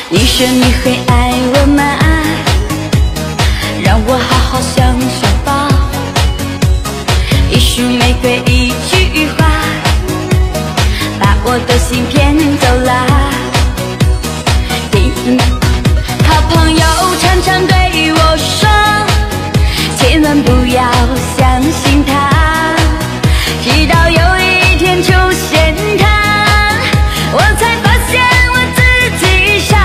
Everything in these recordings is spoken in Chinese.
你说你会爱我吗？让我好好想想吧。一束玫瑰，一句话，把我的心骗走了。好朋友常常对我说，千万不要相信他，直到有一天出现他，我才发现我自己傻。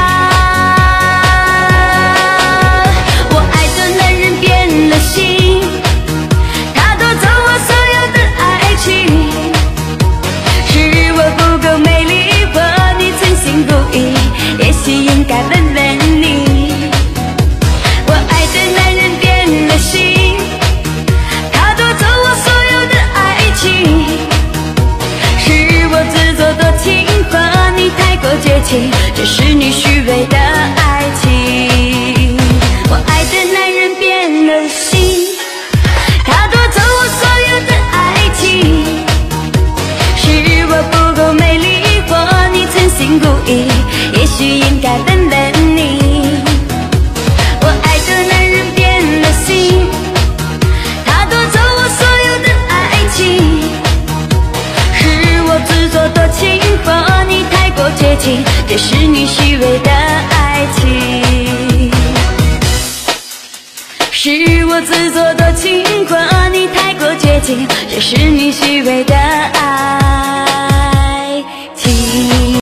我爱的男人变了心，他夺走我所有的爱情，是我不够美丽，或你存心故意，也许应该问问你。我爱的男人变了心，他夺走我所有的爱情，是我自作多情，或你太过绝情，这是你虚伪的爱情。我爱的男人变了心，他夺走我所有的爱情，是我不够美丽，或你存心故意，也许应该问问你。我爱的男人变了心，他夺走我所有的爱情，是我自作多情，或你太过绝情，这是你虚伪的爱情。是我自作多情，或你太过绝情，这是你虚伪的爱情。